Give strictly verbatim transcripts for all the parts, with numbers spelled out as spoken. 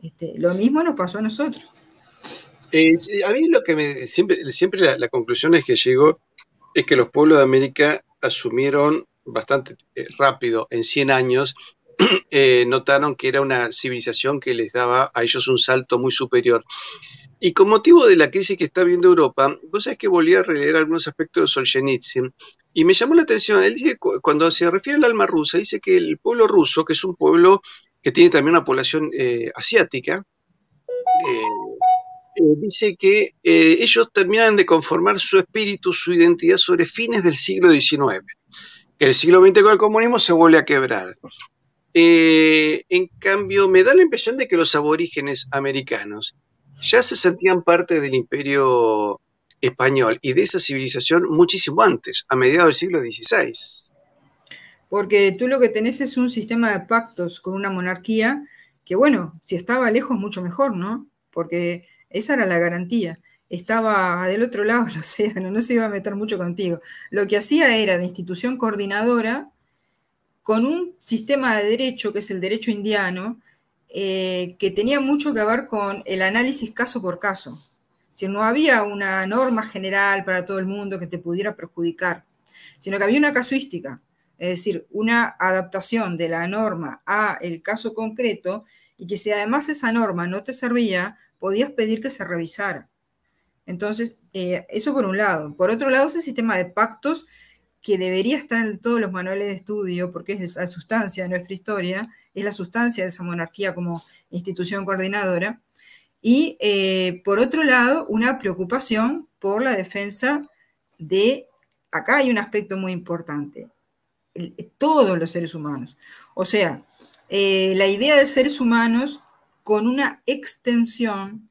Este, lo mismo nos pasó a nosotros. Eh, a mí lo que me, siempre, siempre la, la conclusión es que llegó es que los pueblos de América asumieron bastante eh, rápido, en cien años, eh, notaron que era una civilización que les daba a ellos un salto muy superior. Y con motivo de la crisis que está viendo Europa, vos sabés que volví a releer algunos aspectos de Solzhenitsyn y me llamó la atención. Él dice, cuando se refiere al alma rusa, dice que el pueblo ruso, que es un pueblo que tiene también una población eh, asiática, eh, eh, dice que eh, ellos terminan de conformar su espíritu, su identidad sobre fines del siglo diecinueve, que el siglo veinte con el comunismo se vuelve a quebrar. Eh, en cambio, me da la impresión de que los aborígenes americanos ya se sentían parte del imperio español y de esa civilización muchísimo antes, a mediados del siglo dieciséis. Porque tú lo que tenés es un sistema de pactos con una monarquía que, bueno, si estaba lejos, mucho mejor, ¿no? Porque esa era la garantía. Estaba del otro lado del océano, no se iba a meter mucho contigo. Lo que hacía era de institución coordinadora con un sistema de derecho, que es el derecho indiano, eh, que tenía mucho que ver con el análisis caso por caso. Si no había una norma general para todo el mundo que te pudiera perjudicar, sino que había una casuística, es decir, una adaptación de la norma a el caso concreto, y que si además esa norma no te servía, podías pedir que se revisara. Entonces, eh, eso por un lado. Por otro lado, ese sistema de pactos que debería estar en todos los manuales de estudio, porque es la sustancia de nuestra historia, es la sustancia de esa monarquía como institución coordinadora. Y eh, por otro lado, una preocupación por la defensa de, acá hay un aspecto muy importante, el, todos los seres humanos. O sea, eh, la idea de seres humanos con una extensión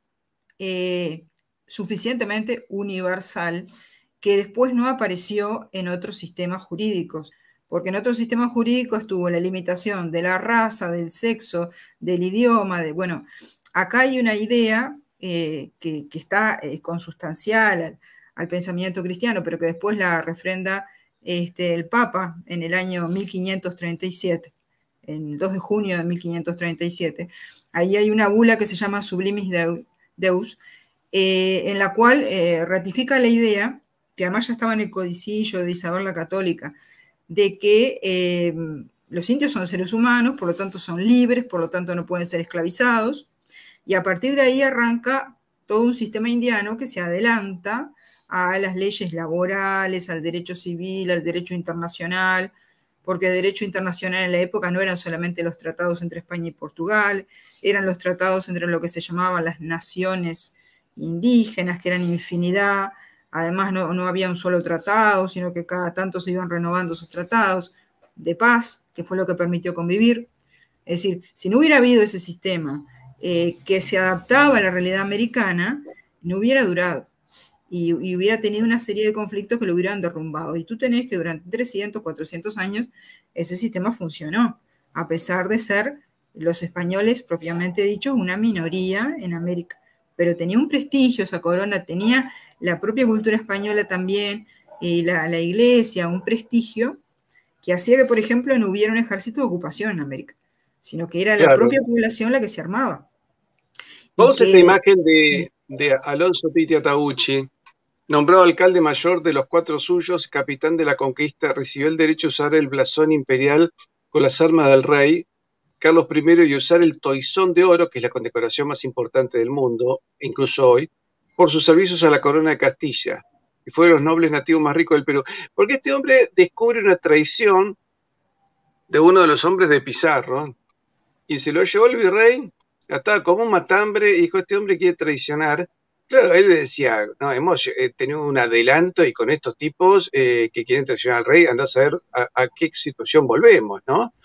eh, suficientemente universal, que después no apareció en otros sistemas jurídicos, porque en otros sistemas jurídicos estuvo la limitación de la raza, del sexo, del idioma, de, bueno, acá hay una idea eh, que, que, está eh, consustancial al, al pensamiento cristiano, pero que después la refrenda este, el Papa en el año mil quinientos treinta y siete, el dos de junio de mil quinientos treinta y siete. Ahí hay una bula que se llama Sublimis Deus, eh, en la cual eh, ratifica la idea, que además ya estaba en el codicillo de Isabel la Católica, de que eh, los indios son seres humanos, por lo tanto son libres, por lo tanto no pueden ser esclavizados, y a partir de ahí arranca todo un sistema indiano que se adelanta a las leyes laborales, al derecho civil, al derecho internacional, porque el derecho internacional en la época no eran solamente los tratados entre España y Portugal, eran los tratados entre lo que se llamaban las naciones indígenas, que eran infinidad. Además no, no había un solo tratado, sino que cada tanto se iban renovando sus tratados de paz, que fue lo que permitió convivir. Es decir, si no hubiera habido ese sistema eh, que se adaptaba a la realidad americana, no hubiera durado. Y, y, hubiera tenido una serie de conflictos que lo hubieran derrumbado. Y tú tenés que durante trescientos, cuatrocientos años ese sistema funcionó, a pesar de ser los españoles, propiamente dicho, una minoría en América. Pero tenía un prestigio esa corona, tenía la propia cultura española también, y la, la iglesia, un prestigio que hacía que, por ejemplo, no hubiera un ejército de ocupación en América, sino que era claro, la propia población la que se armaba. Vamos a esta imagen de, de Alonso Pitti Ataúchi, nombrado alcalde mayor de los Cuatro Suyos, capitán de la conquista, recibió el derecho a usar el blasón imperial con las armas del rey Carlos primero y usar el toisón de oro, que es la condecoración más importante del mundo, incluso hoy, por sus servicios a la corona de Castilla, y fue de los nobles nativos más ricos del Perú. Porque este hombre descubre una traición de uno de los hombres de Pizarro, y se lo llevó el virrey, estaba como un matambre, y dijo, este hombre quiere traicionar. Claro, él le decía, no, hemos eh, tenido un adelanto, y con estos tipos eh, que quieren traicionar al rey, andá a saber a, a qué situación volvemos, ¿no?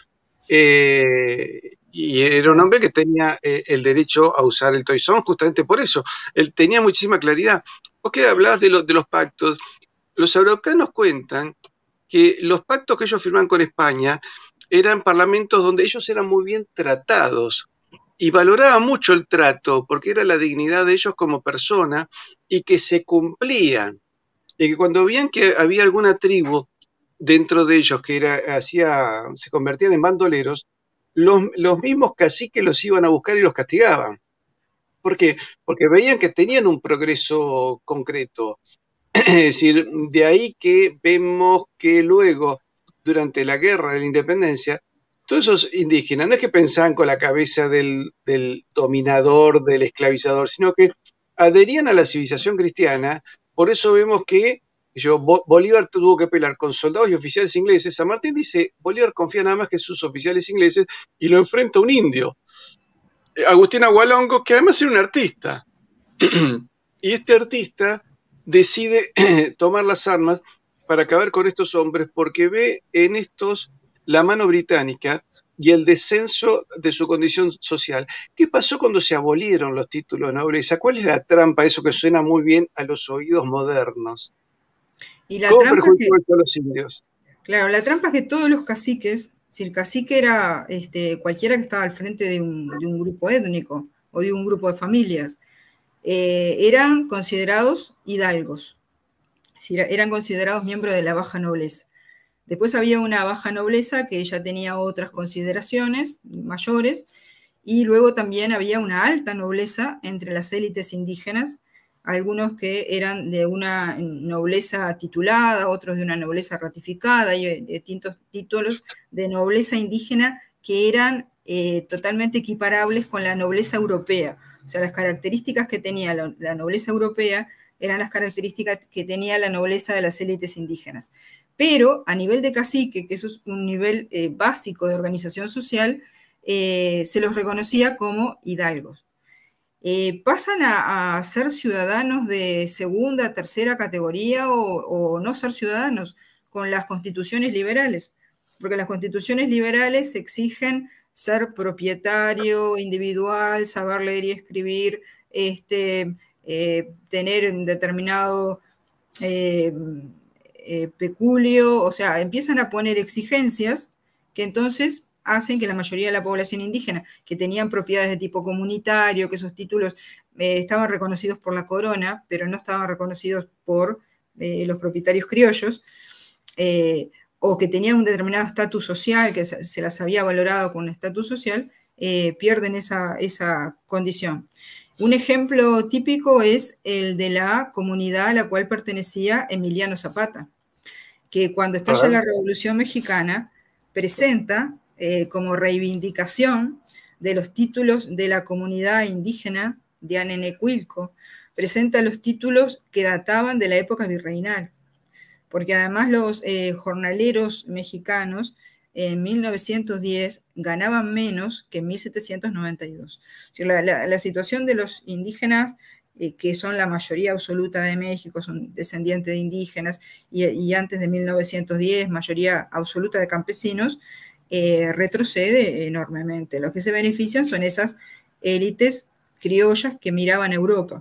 Eh, y era un hombre que tenía eh, el derecho a usar el toisón justamente por eso. Él tenía muchísima claridad. Vos que hablabas de, lo, de los pactos, los araucanos cuentan que los pactos que ellos firmaban con España eran parlamentos donde ellos eran muy bien tratados y valoraban mucho el trato porque era la dignidad de ellos como persona y que se cumplían. Y que cuando veían que había alguna tribu dentro de ellos que era, hacía, se convertían en bandoleros, los, los mismos caciques los iban a buscar y los castigaban. ¿Por qué? Porque veían que tenían un progreso concreto. Es decir, de ahí que vemos que luego, durante la guerra de la independencia, todos esos indígenas no es que pensaban con la cabeza del, del dominador, del esclavizador, sino que adherían a la civilización cristiana. Por eso vemos que yo, Bolívar tuvo que pelear con soldados y oficiales ingleses. San Martín dice, Bolívar confía nada más que en sus oficiales ingleses y lo enfrenta a un indio, Agustín Agualongo, que además era un artista. Y este artista decide tomar las armas para acabar con estos hombres porque ve en estos la mano británica y el descenso de su condición social. ¿Qué pasó cuando se abolieron los títulos de nobleza? ¿Cuál es la trampa? Eso que suena muy bien a los oídos modernos. Y la ¿Cómo trampa perjudicó que, esto a los indios? claro, la trampa es que todos los caciques, si el cacique era este, cualquiera que estaba al frente de un, de un grupo étnico o de un grupo de familias, eh, eran considerados hidalgos, es decir, eran considerados miembros de la baja nobleza. Después había una baja nobleza que ya tenía otras consideraciones mayores, y luego también había una alta nobleza entre las élites indígenas, algunos que eran de una nobleza titulada, otros de una nobleza ratificada, y distintos títulos de nobleza indígena que eran eh, totalmente equiparables con la nobleza europea. O sea, las características que tenía la, la nobleza europea eran las características que tenía la nobleza de las élites indígenas. Pero a nivel de cacique, que eso es un nivel eh, básico de organización social, eh, se los reconocía como hidalgos. Eh, pasan a, a, ser ciudadanos de segunda, tercera categoría o, o no ser ciudadanos con las constituciones liberales, porque las constituciones liberales exigen ser propietario individual, saber leer y escribir, este, eh, tener un determinado eh, eh, peculio, o sea, empiezan a poner exigencias que entonces hacen que la mayoría de la población indígena, que tenían propiedades de tipo comunitario, que esos títulos eh, estaban reconocidos por la corona, pero no estaban reconocidos por eh, los propietarios criollos, eh, o que tenían un determinado estatus social, que se, se las había valorado con un estatus social, eh, pierden esa, esa condición. Un ejemplo típico es el de la comunidad a la cual pertenecía Emiliano Zapata, que cuando estalla la Revolución Mexicana presenta eh, como reivindicación de los títulos de la comunidad indígena de Anenecuilco, presenta los títulos que databan de la época virreinal, porque además los eh, jornaleros mexicanos en mil novecientos diez ganaban menos que en mil setecientos noventa y dos. O sea, la, la, la situación de los indígenas, eh, que son la mayoría absoluta de México, son descendientes de indígenas, y, y antes de mil novecientos diez, mayoría absoluta de campesinos, eh, retrocede enormemente. Los que se benefician son esas élites criollas que miraban a Europa.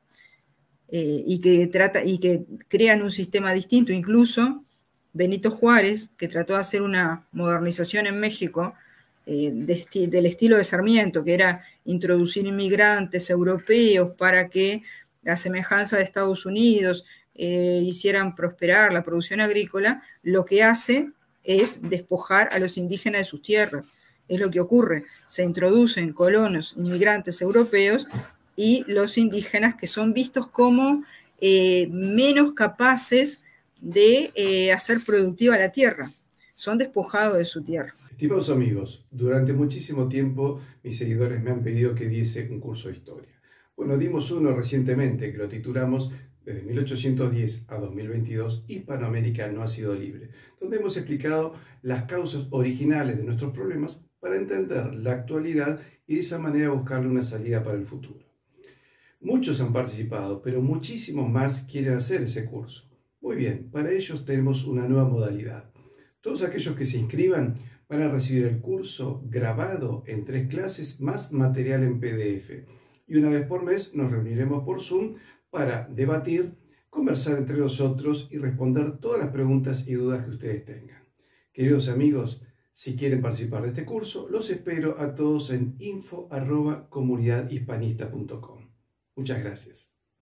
Eh, y, que trata, y que crean un sistema distinto. Incluso Benito Juárez, que trató de hacer una modernización en México eh, de esti del estilo de Sarmiento, que era introducir inmigrantes europeos para que, a semejanza de Estados Unidos, eh, hicieran prosperar la producción agrícola, lo que hace es despojar a los indígenas de sus tierras. Es lo que ocurre. Se introducen colonos inmigrantes europeos y los indígenas, que son vistos como eh, menos capaces de eh, hacer productiva la tierra, son despojados de su tierra. Estimados amigos, durante muchísimo tiempo mis seguidores me han pedido que diese un curso de historia. Bueno, dimos uno recientemente que lo titulamos desde mil ochocientos diez a dos mil veintidós, Hispanoamérica no ha sido libre, donde hemos explicado las causas originales de nuestros problemas para entender la actualidad y de esa manera buscarle una salida para el futuro. Muchos han participado, pero muchísimos más quieren hacer ese curso. Muy bien, para ellos tenemos una nueva modalidad. Todos aquellos que se inscriban van a recibir el curso grabado en tres clases más material en P D F. Y una vez por mes nos reuniremos por Zoom para debatir, conversar entre nosotros y responder todas las preguntas y dudas que ustedes tengan. Queridos amigos, si quieren participar de este curso, los espero a todos en info arroba comunidad hispanista punto com. Muchas gracias.